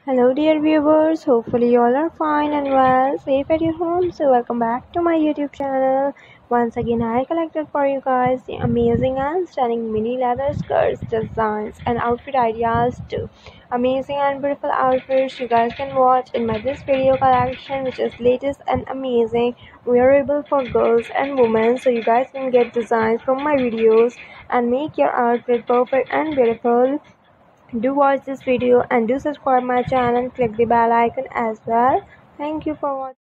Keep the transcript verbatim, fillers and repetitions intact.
Hello dear viewers, hopefully you all are fine and well, safe at your home. So welcome back to my YouTube channel. Once again I collected for you guys the amazing and stunning mini leather skirts, designs and outfit ideas too. Amazing and beautiful outfits you guys can watch in my this video collection, which is latest and amazing, wearable for girls and women. So you guys can get designs from my videos and make your outfit perfect and beautiful. Do watch this video and do subscribe my channel, click the bell icon as well. Thank you for watching.